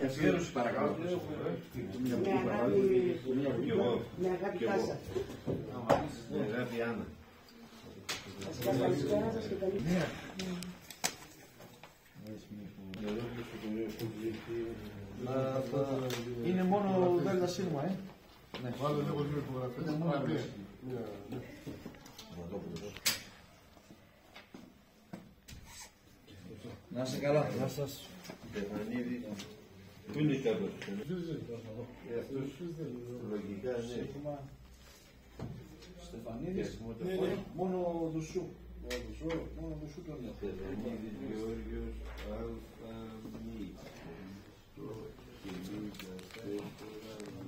Αφιέρωση παρακαλώ. Με αγάπη Κάσα. Με αγάπη Άννα. Καλησπέρα σας και καλή νύχτα. Είναι μόνο Δέλτα Σίγμα, Βάλε λίγο δύο υπογραφές. Είναι μόνο δύο. Να είστε καλά. Γεια σας. Στεφανίδη. Πού είναι κάτω. Αυτός λογικά ναι. Στεφανίδης, μόνο Δουσού. Μόνο Δουσού τον λέω. Στεφανίδης Γεώργιος Αλφαμί.